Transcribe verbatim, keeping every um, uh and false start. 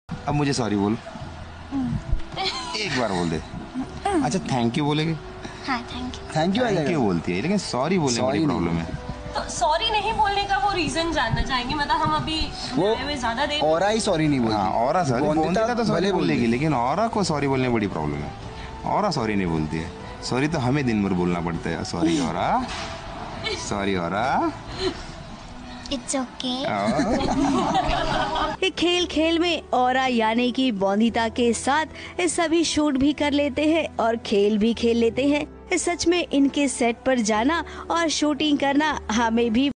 अब मुझे सॉरी बोल, एक बार बोल दे। अच्छा थैंक यू बोलेगी? हाँ थैंक यू। थैंक यू आ थैंक जाएगा। यू बोलती है, लेकिन सॉरी बोलने में बड़ी Sorry प्रॉब्लम नहीं। है। तो सॉरी नहीं बोलने का वो रीजन जानना चाहेंगे, मतलब हम अभी वो आए हुए ज्यादा देर औरा ही सॉरी नहीं बोलती। हाँ औरा सॉरी वंदिता वंदिता तो सॉरी भले बोल बोल देगी, दे। लेकिन औरा को सॉरी बोलने में बड़ी प्रॉब्लम है। औरा सॉरी नहीं बोलती है। सॉरी तो हमें दिन भर बोलना पड़ता है। Sorry Aura, sorry Aura. It's okay. ये खेल खेल में औरा यानी कि वंदिता के साथ ये सभी शूट भी कर लेते हैं और खेल भी खेल लेते हैं। सच में इनके सेट पर जाना और शूटिंग करना हमें भी